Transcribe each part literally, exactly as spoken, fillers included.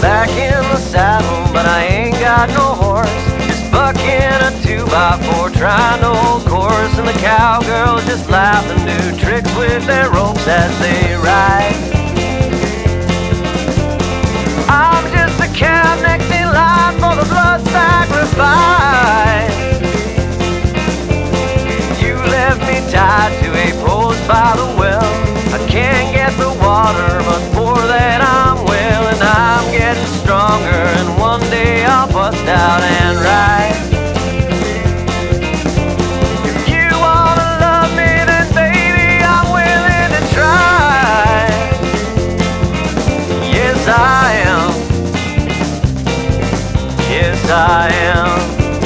back in the saddle, but I ain't got no horse. Just bucking a two by four, trying to hold course, and the cowgirls just laugh and do tricks with their ropes as they ride. I'm just a cab next in line for the blood sacrifice. You left me tied to a post by the well. I can't get the water, but for that I'm well, and I'm getting stronger, and one day I'll bust out and ride. If you wanna love me, then baby, I'm willing to try. Yes, I am. Yes, I am.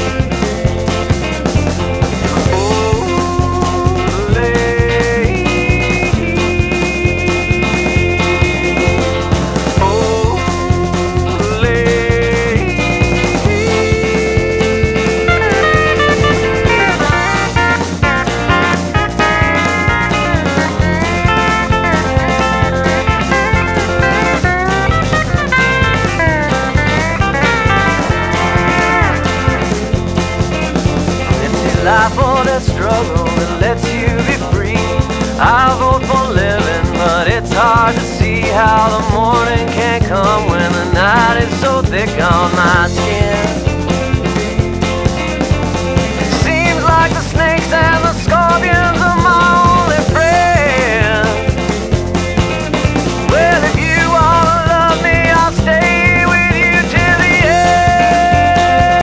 Life or that struggle that lets you be free. I vote for living, but it's hard to see how the morning can come when the night is so thick on my skin.